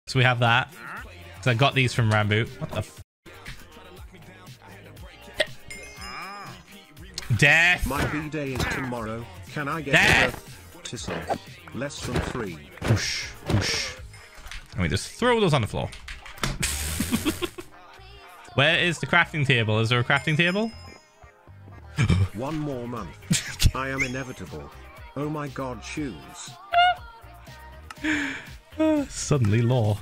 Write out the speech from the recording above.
So we have that. So I got these from Rambo. What the f? Death! My B-day is tomorrow. Can I get Death! a less than 3? Whoosh, whoosh. And we just throw those on the floor. Where is the crafting table? Is there a crafting table? 1 more month. I am inevitable. Oh my god, shoes. Suddenly law.